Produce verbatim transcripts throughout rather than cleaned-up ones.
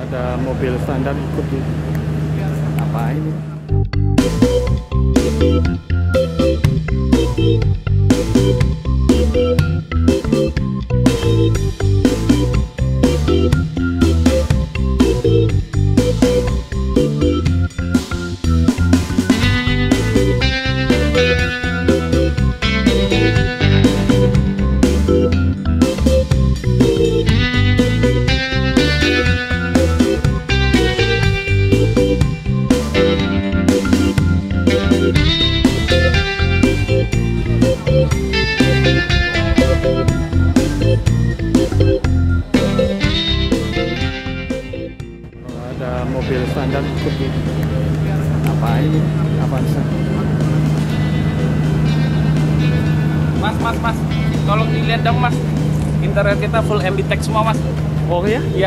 Ada mobil standar ikut nih. Apa ini? Ada mobil standar ikut nih. Apa ini? Avanza. Mas, mas, mas, tolong dilihat dong mas, interior kita full M B T E C semua mas. Oh ya? Iya.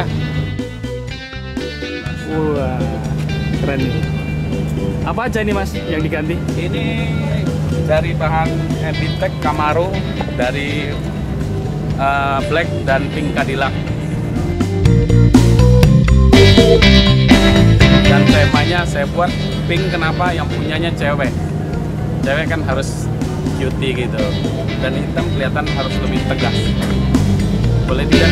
Wah, keren nih. Apa aja ini mas yang diganti? Ini dari bahan M B T E C Camaro, dari uh, black dan pink Cadillac. Dan temanya saya buat pink, kenapa? Yang punyanya cewek. Cewek kan harus cutie gitu. Dan hitam kelihatan harus lebih tegas. Boleh tidak?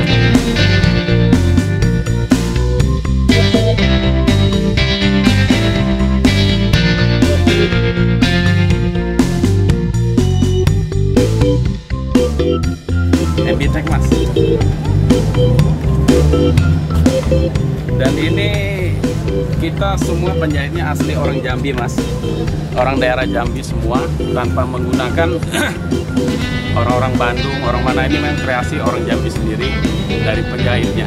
M B T E C mas. Dan ini kita semua penjahitnya asli orang Jambi mas, orang daerah Jambi semua, tanpa menggunakan orang-orang Bandung, orang mana. Ini memang kreasi orang Jambi sendiri dari penjahitnya.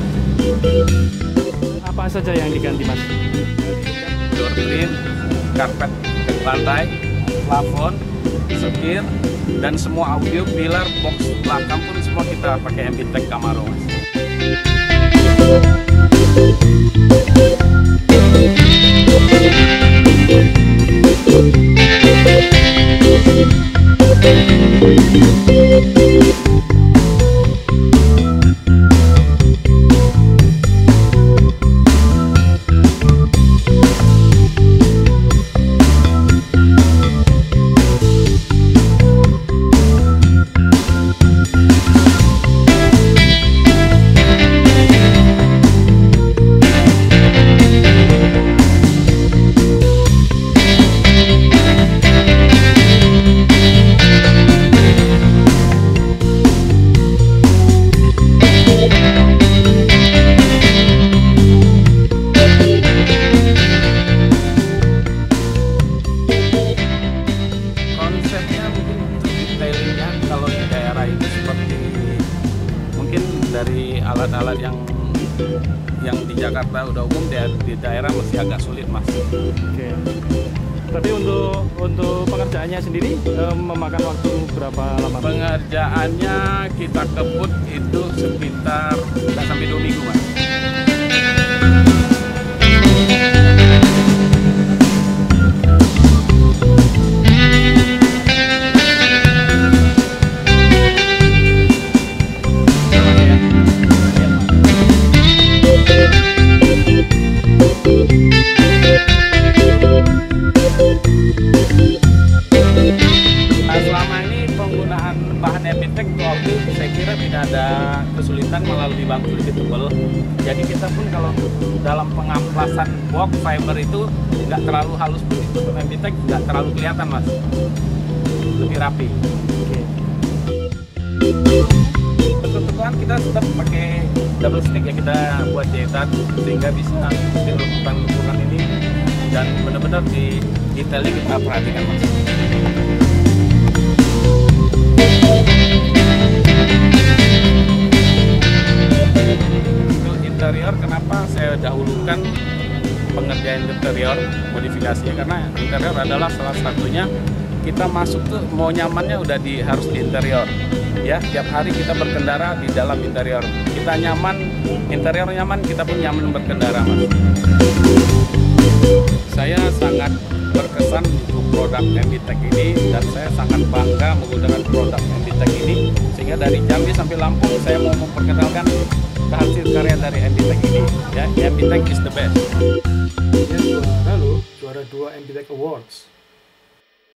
Apa saja yang diganti mas? Door trim, karpet lantai, plafon, setir, dan semua audio, pilar, box belakang pun semua kita pakai M B T E C Camaro mas. Kalau di daerah itu seperti mungkin dari alat-alat yang yang di Jakarta udah umum, di, di daerah masih agak sulit mas. Oke. Tapi untuk untuk pengerjaannya sendiri eh, memakan waktu berapa lama? Pengerjaannya kita kebut itu sekitar nggak sampai dua minggu mas. M B T E C waktu saya kira tidak ada kesulitan, malah lebih bagus, lebih tebal. Jadi kita pun kalau dalam pengamplasan box fiber itu nggak terlalu halus begitu, untuk M B T E C nggak terlalu kelihatan mas, lebih rapi. Oke. Bentuk-bentukan kita tetap pakai double stick ya, kita buat jahitan sehingga bisa ikuti lekukan-lekukan ini, dan benar-benar di detailnya kita perhatikan mas. Untuk interior, kenapa saya dahulukan pengerjaan interior modifikasinya, karena interior adalah salah satunya kita masuk tuh mau nyamannya udah di harus di interior ya. Tiap hari kita berkendara di dalam interior, kita nyaman, interior nyaman, kita pun nyaman berkendara mas. Saya sangat berkesan untuk produk M B T E C ini, dan saya sangat bangga menggunakan produk M B T E C ini, sehingga dari Jambi sampai Lampung saya mau memperkenalkan hasil karya dari MBTech ini. Ya, MBTech is the best. Dia juara loh, juara dua MBTech Awards.